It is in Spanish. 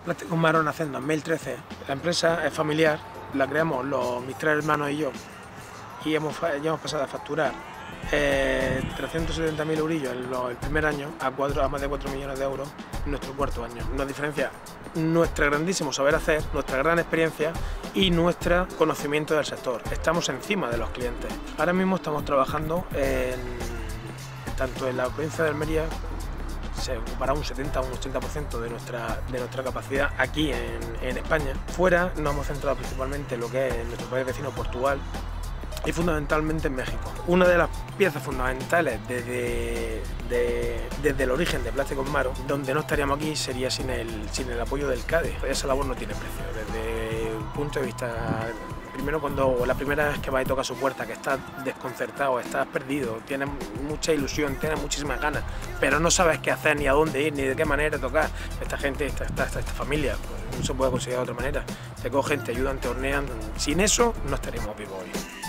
Plásticos Maro nace en 2013. La empresa es familiar, la creamos mis tres hermanos y yo, y ya hemos pasado a facturar 370.000 eurillos el primer año a más de 4 millones de euros en nuestro cuarto año. Nos diferencia nuestro grandísimo saber hacer, nuestra gran experiencia y nuestro conocimiento del sector. Estamos encima de los clientes. Ahora mismo estamos trabajando tanto en la provincia de Almería, se ocupará un 70 o un 80% de nuestra capacidad aquí en España. Fuera nos hemos centrado principalmente en lo que es nuestro país vecino Portugal y fundamentalmente en México. Una de las piezas fundamentales desde el origen de Plásticos Maro, donde no estaríamos aquí, sería sin el apoyo del CADE. Esa labor no tiene precio. Desde un punto de vista, primero cuando la primera vez que vas y tocas su puerta, que estás desconcertado, estás perdido, tienes mucha ilusión, tienes muchísimas ganas, pero no sabes qué hacer, ni a dónde ir, ni de qué manera tocar. Esta gente, esta familia, pues no se puede conseguir de otra manera. Te cogen, te ayudan, te hornean. Sin eso no estaríamos vivos hoy.